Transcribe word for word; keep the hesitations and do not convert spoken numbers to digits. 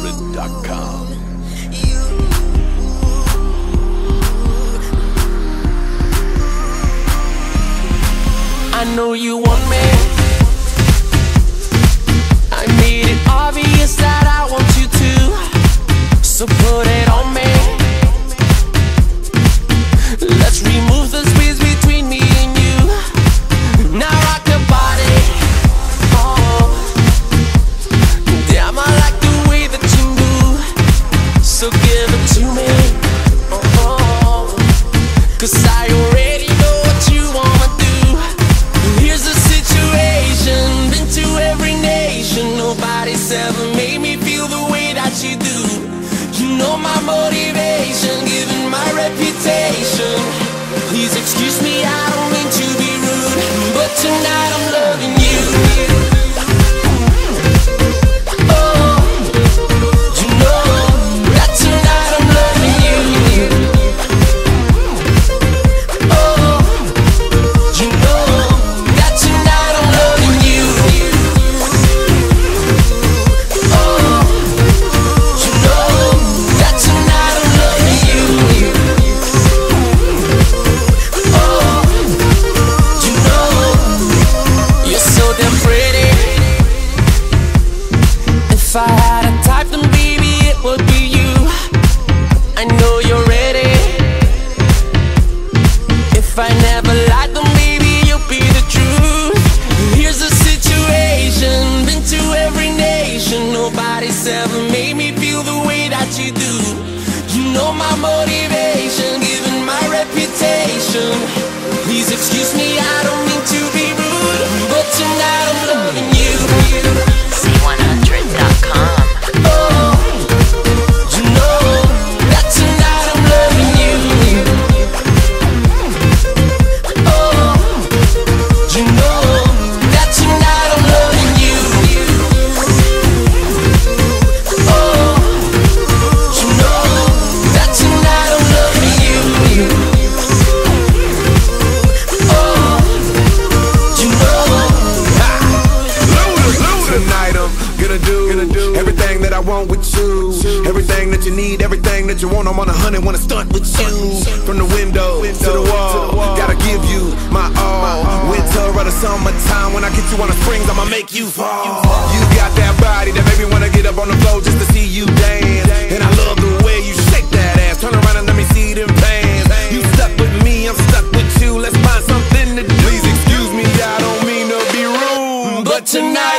Khaled dot com. I know you want me. I made it obvious that I want you to, so put it on me. Let's remove the space between me and you. Now rock the body. Oh, damn, I like the way that you move, so give it to me. Oh, cause I already know what you wanna do. Here's the situation, been to every nation. Nobody's ever made me feel the way that you do. You know my motivation, given my reputation. Please excuse me, I don't mean to be rude, but tonight I'm loving you. Oh, you know that tonight I'm loving you. Oh, you know that tonight I'm loving you. Oh, you know that tonight I'm loving you. Oh, you know you're so damn pretty. If I had a type, then baby it would be you. I know you're ready. If I never lied, then maybe you'll be the truth. Here's the situation, been to every nation. Nobody's ever made me feel the way that you do. You know my motivation, given my reputation. Please excuse me, I don't mean to be rude, but tonight I'm loving you. C one hundred dot com. Oh, you know that tonight I'm loving you. Oh, you know that tonight I'm loving you. Oh, you know that tonight I'm loving you. Oh, you know. Tonight I'm gonna do, gonna do everything that I want with you. Everything that you need, everything that you want. I'm on a hundred, wanna stunt with you. From the window to the wall, gotta give you my all. Winter or the summertime, when I get you on the springs, I'ma make you fall. You got that body that made me wanna get up on the floor just to see you dance. And I love the way you shake that ass. Turn around and let me see them pants. You stuck with me, I'm stuck with you. Let's find something to do. Please excuse me, I don't mean to be rude, But tonight